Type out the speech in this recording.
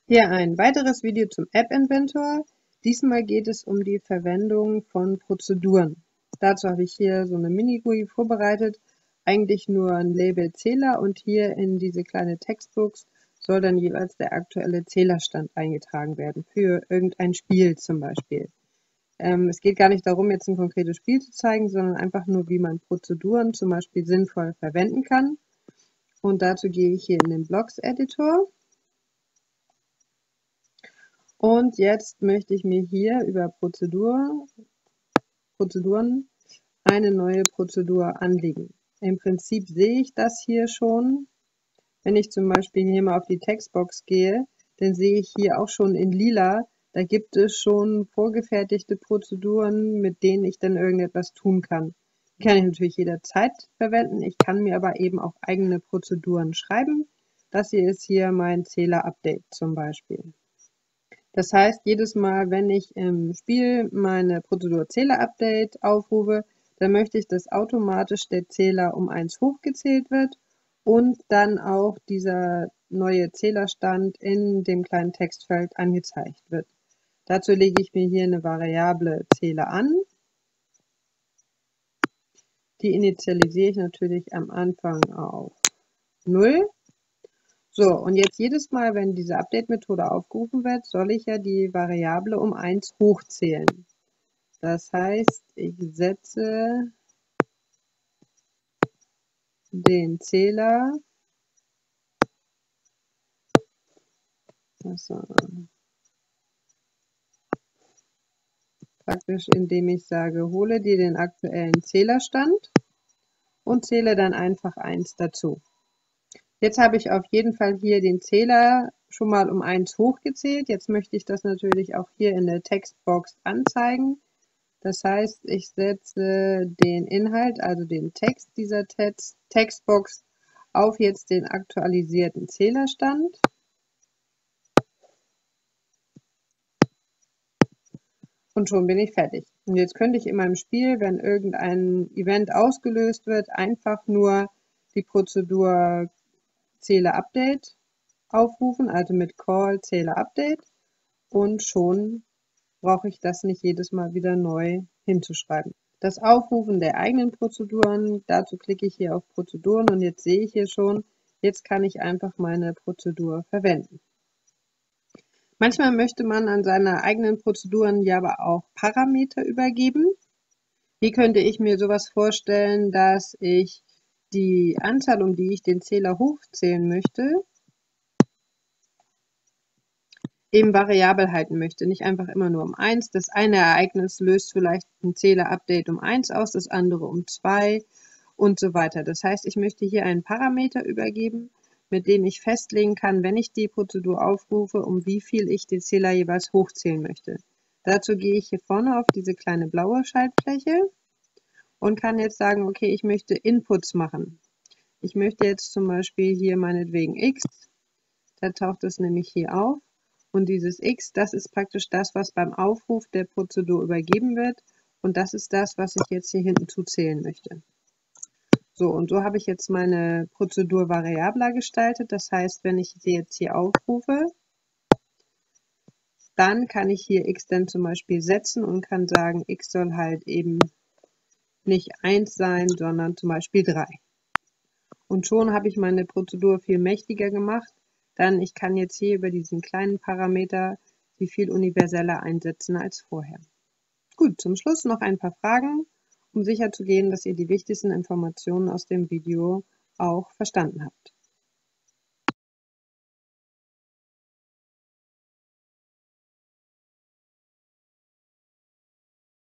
Hier ein weiteres Video zum App-Inventor. Diesmal geht es um die Verwendung von Prozeduren. Dazu habe ich hier so eine Mini-GUI vorbereitet, eigentlich nur ein Label-Zähler, und hier in diese kleine Textbox soll dann jeweils der aktuelle Zählerstand eingetragen werden, für irgendein Spiel zum Beispiel. Es geht gar nicht darum, jetzt ein konkretes Spiel zu zeigen, sondern einfach nur, wie man Prozeduren zum Beispiel sinnvoll verwenden kann. Und dazu gehe ich hier in den Blocks-Editor. Und jetzt möchte ich mir hier über Prozeduren eine neue Prozedur anlegen. Im Prinzip sehe ich das hier schon. Wenn ich zum Beispiel hier mal auf die Textbox gehe, dann sehe ich hier auch schon in lila, da gibt es schon vorgefertigte Prozeduren, mit denen ich dann irgendetwas tun kann. Die kann ich natürlich jederzeit verwenden. Ich kann mir aber eben auch eigene Prozeduren schreiben. Das hier ist hier mein Zähler-Update zum Beispiel. Das heißt, jedes Mal, wenn ich im Spiel meine Prozedur Zähler-Update aufrufe, dann möchte ich, dass automatisch der Zähler um 1 hochgezählt wird und dann auch dieser neue Zählerstand in dem kleinen Textfeld angezeigt wird. Dazu lege ich mir hier eine Variable Zähler an. Die initialisiere ich natürlich am Anfang auf 0. So, und jetzt jedes Mal, wenn diese Update-Methode aufgerufen wird, soll ich ja die Variable um 1 hochzählen. Das heißt, ich setze den Zähler praktisch, indem ich sage, hole dir den aktuellen Zählerstand und zähle dann einfach 1 dazu. Jetzt habe ich auf jeden Fall hier den Zähler schon mal um 1 hochgezählt. Jetzt möchte ich das natürlich auch hier in der Textbox anzeigen. Das heißt, ich setze den Inhalt, also den Text dieser Textbox, auf jetzt den aktualisierten Zählerstand. Und schon bin ich fertig. Und jetzt könnte ich in meinem Spiel, wenn irgendein Event ausgelöst wird, einfach nur die Prozedur Zähler-Update aufrufen, also mit Call Zähler-Update, und schon brauche ich das nicht jedes Mal wieder neu hinzuschreiben. Das Aufrufen der eigenen Prozeduren, dazu klicke ich hier auf Prozeduren und jetzt sehe ich hier schon, jetzt kann ich einfach meine Prozedur verwenden. Manchmal möchte man an seine eigenen Prozeduren ja aber auch Parameter übergeben. Wie könnte ich mir sowas vorstellen, dass ich die Anzahl, um die ich den Zähler hochzählen möchte, eben variabel halten möchte, nicht einfach immer nur um 1. Das eine Ereignis löst vielleicht ein Zähler-Update um 1 aus, das andere um 2 und so weiter. Das heißt, ich möchte hier einen Parameter übergeben, mit dem ich festlegen kann, wenn ich die Prozedur aufrufe, um wie viel ich den Zähler jeweils hochzählen möchte. Dazu gehe ich hier vorne auf diese kleine blaue Schaltfläche und kann jetzt sagen, okay, ich möchte Inputs machen. Ich möchte jetzt zum Beispiel hier meinetwegen x, da taucht es nämlich hier auf, und dieses x, das ist praktisch das, was beim Aufruf der Prozedur übergeben wird, und das ist das, was ich jetzt hier hinten zuzählen möchte. So, und so habe ich jetzt meine Prozedur variabler gestaltet. Das heißt, wenn ich sie jetzt hier aufrufe, dann kann ich hier x dann zum Beispiel setzen und kann sagen, x soll halt eben nicht 1 sein, sondern zum Beispiel 3. Und schon habe ich meine Prozedur viel mächtiger gemacht, denn ich kann jetzt hier über diesen kleinen Parameter sie viel universeller einsetzen als vorher. Gut, zum Schluss noch ein paar Fragen, um sicherzugehen, dass ihr die wichtigsten Informationen aus dem Video auch verstanden habt.